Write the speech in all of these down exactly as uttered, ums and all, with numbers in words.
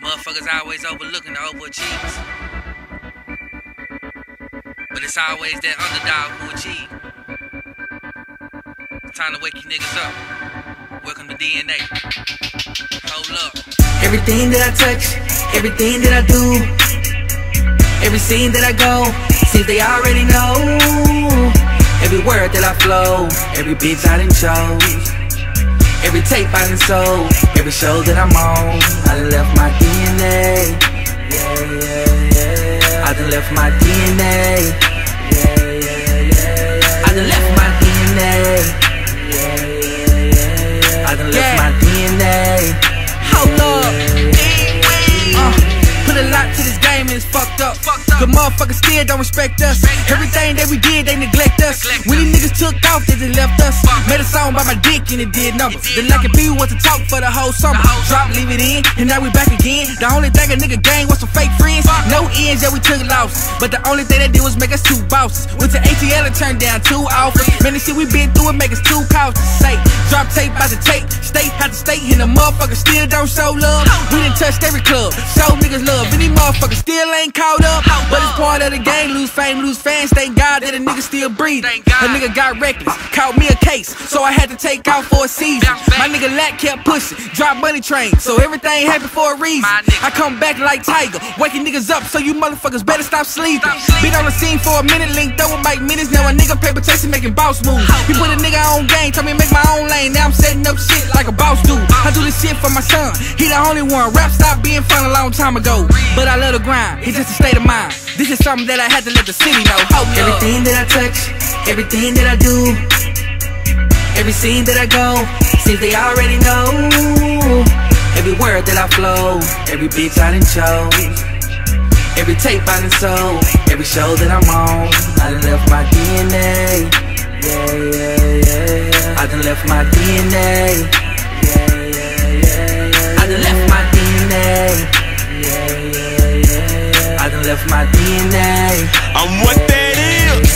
Motherfuckers always overlooking the overachievers. But it's always that underdog who achieve. It's time to wake you niggas up. Welcome to D N A. Hold up. Everything that I touch, everything that I do, every scene that I go, seems they already know. Every word that I flow, every bitch I done chose, every tape I done sold, every show that I'm on, I done left my D N A. Yeah, yeah, yeah. I done left my D N A. Yeah, yeah, yeah. I done left my D N A. Yeah, yeah, yeah. I done left yeah. my D N A. Hold up. Uh, put a lot to this game and it's fucked up. Good motherfuckers still don't respect us. Everything that we did, they neglect us. When these niggas took off, they just left us. Made a song by my dick and it did numbers. Then like it be was to talk for the whole summer. Drop, leave it in, and now we back again. The only thing a nigga gang was some fake friends. No ends, yeah, we took losses. But the only thing they did was make us two bosses. Went to A T L and turned down two offers. Man, the shit we been through, it make us two cautious. Say, drop tape by the tape, state had to state, and the motherfuckers still don't show love. We done touched every club, show niggas love. And these motherfuckers still ain't caught up. But it's part of the game, lose fame, lose fans. Thank God that a nigga still breathing. A nigga got reckless, caught me a case, so I had to take out for a season. My nigga Lack kept pushing, drop money train, so everything happened for a reason. I come back like Tiger, waking niggas up, so you motherfuckers better stop sleeping. Been on the scene for a minute, linked up with Mike Minutes. Now a nigga paper chasing, making boss moves. He put a nigga on game, told me to make my own lane. Now I'm setting up shit like a boss do. I do this shit for my son, he the only one. Rap stopped being fun a long time ago, but I love the grind, it's just a state of mind. This is something that I had to let the city know. Hold everything that I touch, everything that I do, every scene that I go, seems they already know. Every word that I flow, every bitch I done chose, every tape I done sold, every show that I'm on, I done left my D N A. Yeah, yeah, yeah. I done left my D N A. Yeah, yeah, yeah. I done left my D N A. Yeah, yeah, yeah. I done left my D N A. I'm what that is.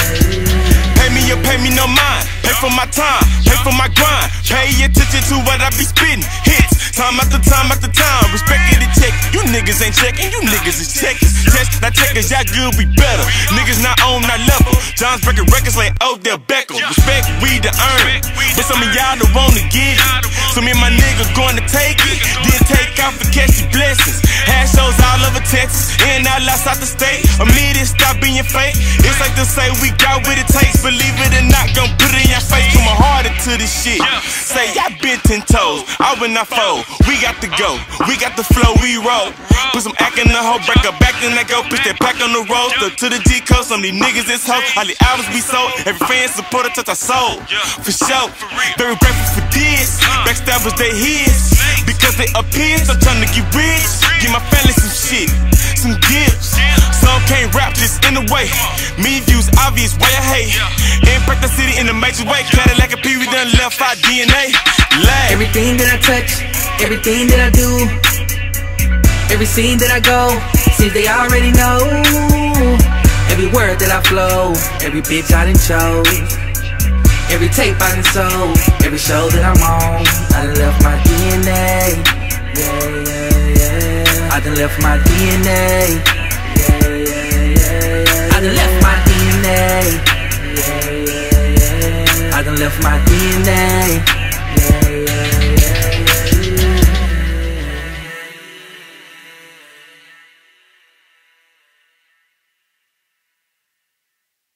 Pay me or pay me no mind. Pay for my time, pay for my grind. Pay attention to what I be spitting. Hits, time after time after time. Respect it and check. You niggas ain't checking, you niggas is checkers. Test, not checkers, y'all good, we better. Niggas not on our level. John's breaking records like Odell Beckham. Respect, we the earn. But some of y'all don't wanna get it. So me and my nigga going to take it. Then take off and catch the blessings. Had shows all over Texas, and I lost out the state. A minute, stop being fake. It's like to say we got what it takes. Believe it or not, gon' put it in your face. Put my heart into this shit. Say I been ten toes, I will not fold. We got to go, we got the flow, we roll. Put some act in the hoe, break her back, then I go. Pitch that pack on the road, stuck to the G code. Some of these niggas is hoes, all the albums be sold. Every fan supporter touch our soul, for sure. Very grateful for this. Backstabbers they his, because they appear. So trying to get rich, give my family some shit, some gifts. Some can't rap this in a way. Me views obvious, why I hate. Impact the city in a major way. Cadillac and P, we done left our D N A. Lag. Everything that I touch, everything that I do, every scene that I go, seems they already know. Every word that I flow, every bitch I done chose, every tape I done sold, every show that I'm on, I done left my D N A. Yeah, yeah, yeah. I done left my D N A. Yeah, yeah, yeah. I done left my D N A. Yeah, yeah, yeah. I done left my D N A.